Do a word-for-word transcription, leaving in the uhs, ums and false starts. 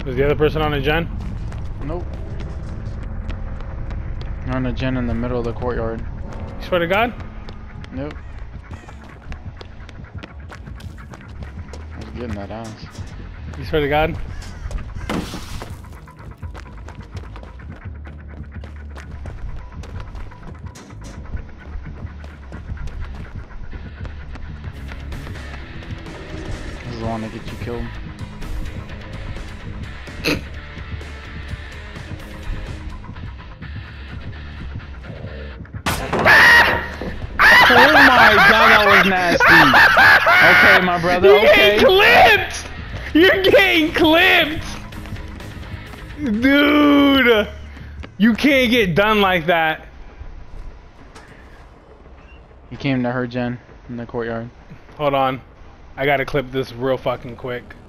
Is the other person on a gen? Nope. They're on a gen in the middle of the courtyard. You swear to God? Nope. I was getting that ass. You swear to God? This is the one that gets you killed. Oh my god, that was nasty. Okay, my brother, You're okay. getting clipped! You're getting clipped! Dude! You can't get done like that. He came to her gen in the courtyard. Hold on. I gotta clip this real fucking quick.